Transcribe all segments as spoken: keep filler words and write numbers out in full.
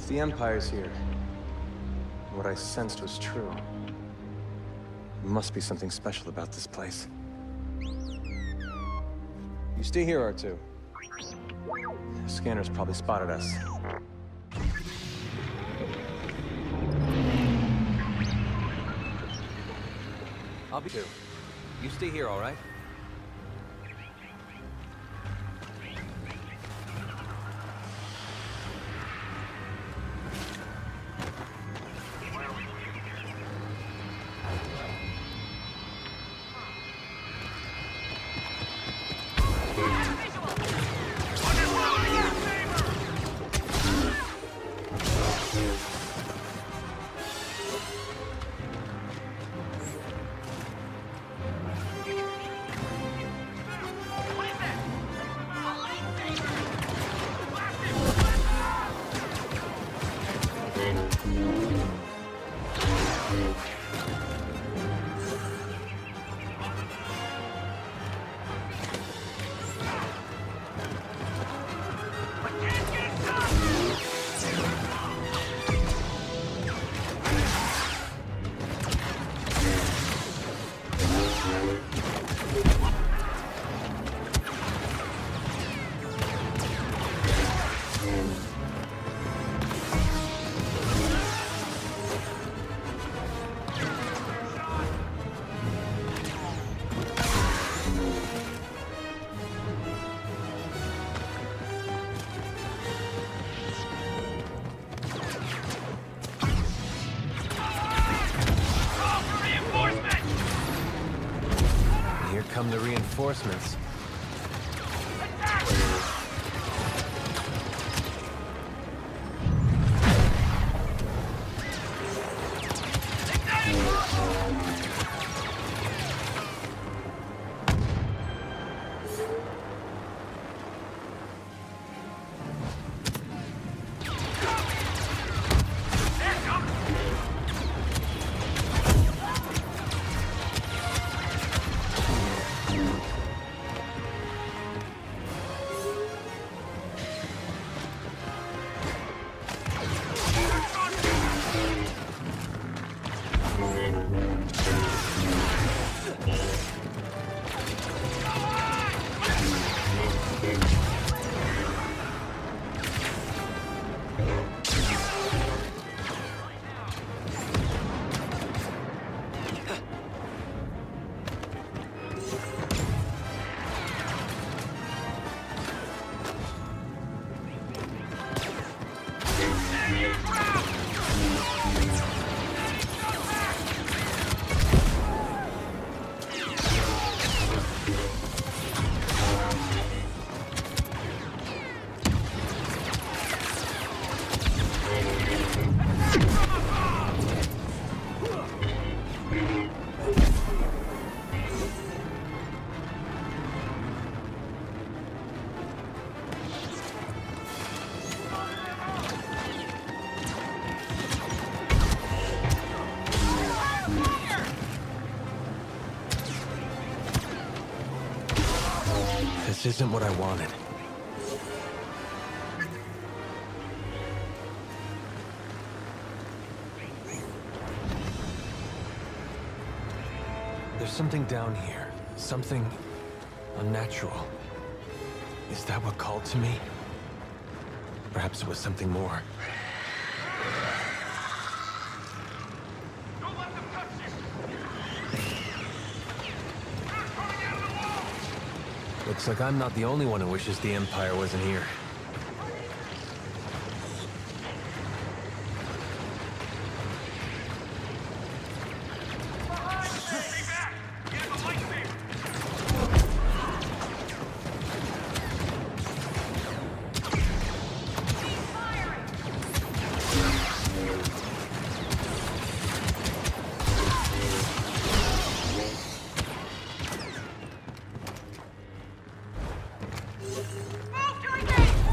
If the Empire's here, what I sensed was true, there must be something special about this place. You stay here, R two. The scanners probably spotted us. I'll be too. You stay here, all right? Come the reinforcements. This isn't what I wanted. There's something down here. Something unnatural. Is that what called to me? Perhaps it was something more. Looks like I'm not the only one who wishes the Empire wasn't here. Move to engage!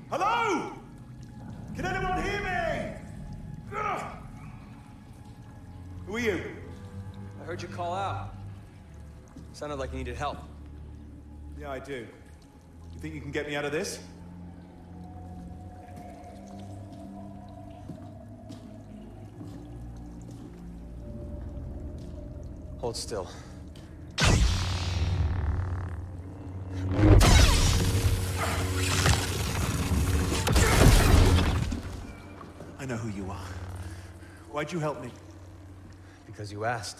Hello? Can anyone hear me? Ugh. Who are you? I heard you call out. Sounded like you needed help. Yeah, I do. You think you can get me out of this? Hold still. I know who you are. Why'd you help me? Because you asked.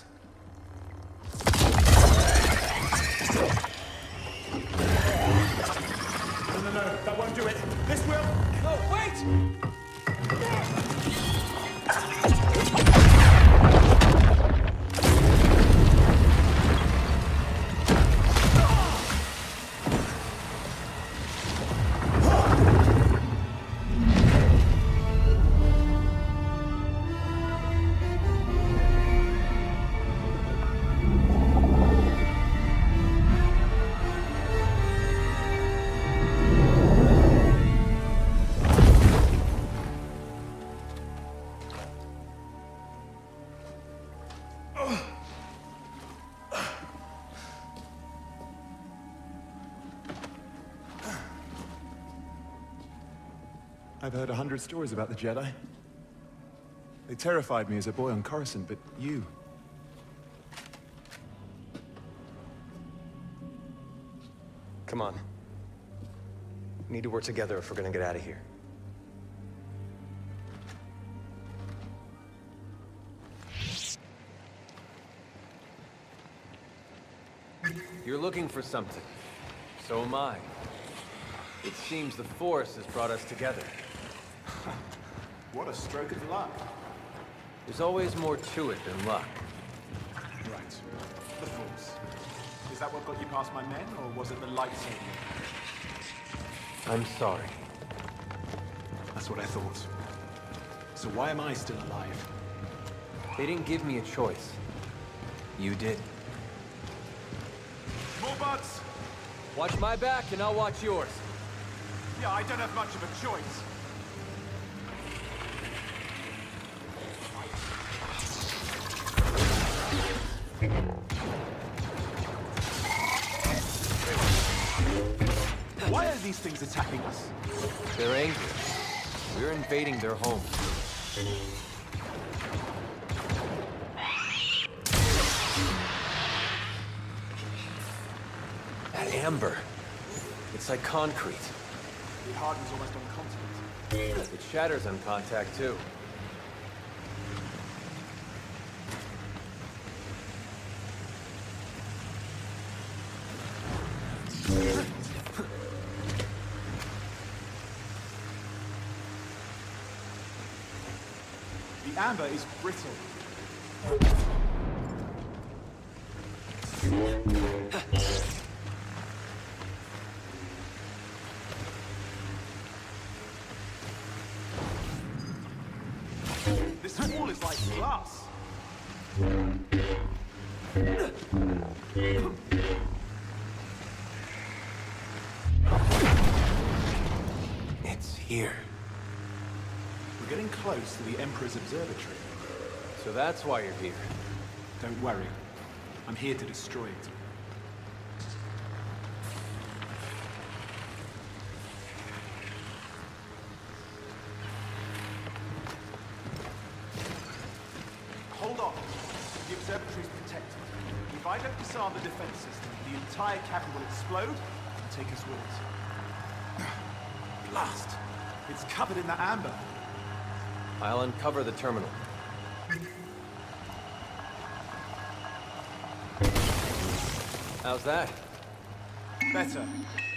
No, no, no, that won't do it. This will. No, wait! I've heard a hundred stories about the Jedi. They terrified me as a boy on Coruscant, but you... Come on. We need to work together if we're gonna get out of here. You're looking for something. So am I. It seems the Force has brought us together. What a stroke of luck. There's always more to it than luck. Right. The Force. Is that what got you past my men, or was it the lightsaber? I'm sorry. That's what I thought. So why am I still alive? They didn't give me a choice. You did. More buds! Watch my back and I'll watch yours. Yeah, I don't have much of a choice. Why are these things attacking us? They're angry. We're invading their home. That amber. It's like concrete. It hardens almost on contact. It shatters on contact, too. The amber is brittle. This wall is like glass. It's here. We're getting close to the Emperor's observatory. So that's why you're here. Don't worry. I'm here to destroy it. Hold on. The observatory's protected. If I don't disarm the defense system, the entire cabin will explode and take us with it. Blast! It's covered in that amber. I'll uncover the terminal. How's that? Better.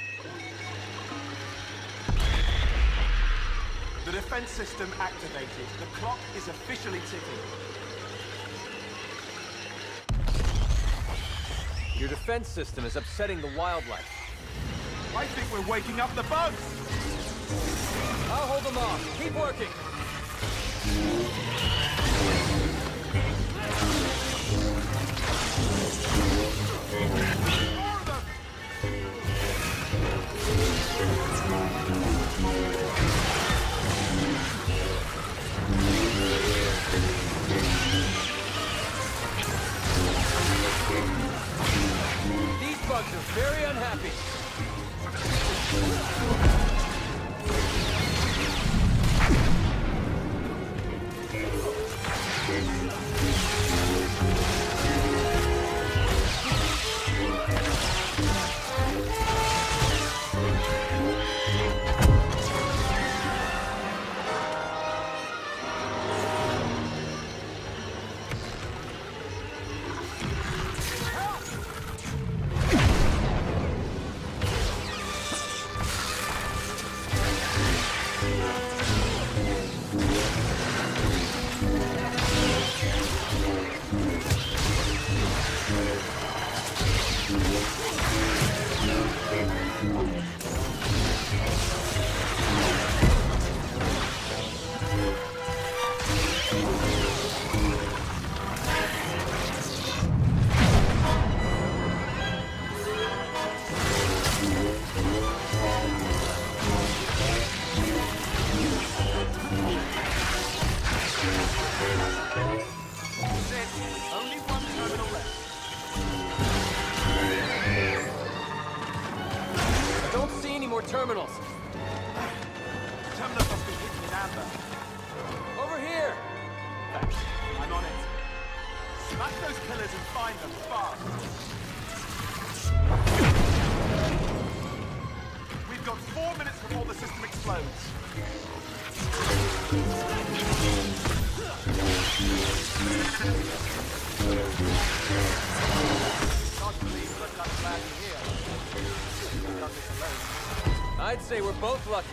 The defense system activated. The clock is officially ticking. Your defense system is upsetting the wildlife. I think we're waking up the bugs! I'll hold them off. Keep working. More of them! Only one terminal left. I don't see any more terminals. Terminal must be hidden in amber. Over here! I'm on it. Smash those pillars and find them fast. We've got four minutes before the system explodes. Can't believe we're not glad you're here. We've done this alone. I'd say we're both lucky.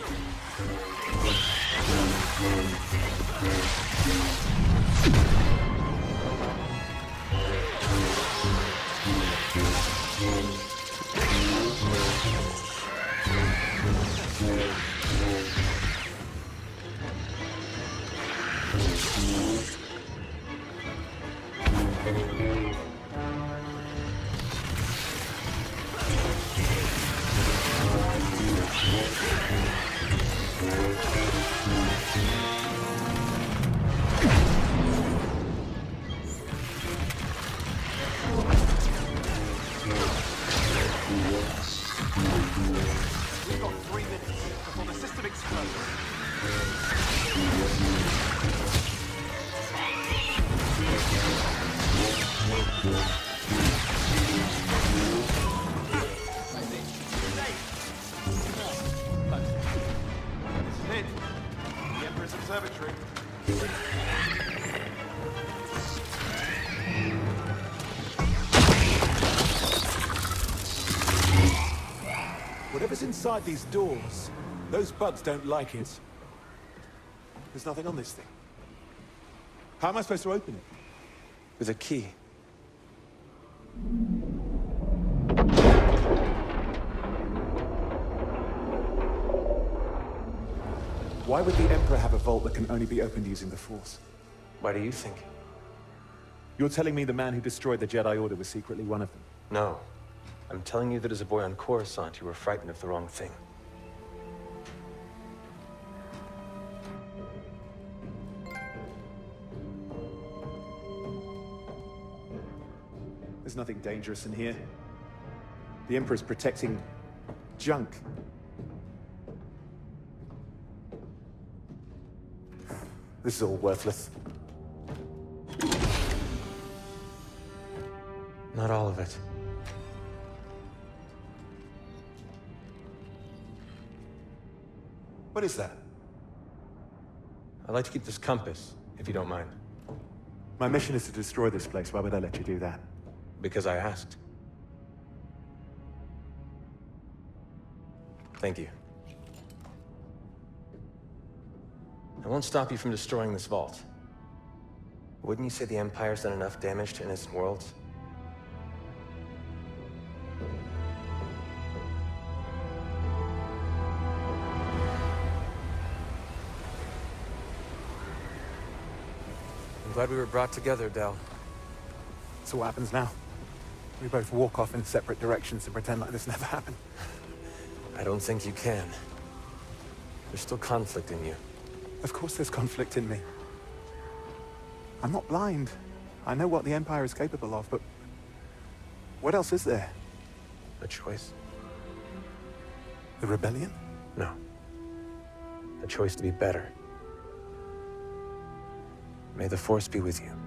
We've got three minutes before the system explodes. This is it. The Emperor's Observatory. Whatever's inside these doors, those bugs don't like it. There's nothing on this thing. How am I supposed to open it? With a key. Why would the Emperor have a vault that can only be opened using the Force? Why do you think? You're telling me the man who destroyed the Jedi Order was secretly one of them? No. I'm telling you that as a boy on Coruscant, you were frightened of the wrong thing. There's nothing dangerous in here. The Emperor's protecting junk. This is all worthless. Not all of it. What is that? I'd like to keep this compass, if you don't mind. My mission is to destroy this place. Why would I let you do that? Because I asked. Thank you. I won't stop you from destroying this vault. Wouldn't you say the Empire's done enough damage to innocent worlds? I'm glad we were brought together, Del. So what happens now? We both walk off in separate directions and pretend like this never happened. I don't think you can. There's still conflict in you. Of course there's conflict in me. I'm not blind. I know what the Empire is capable of, but what else is there? A choice? The rebellion? No. A choice to be better. May the Force be with you.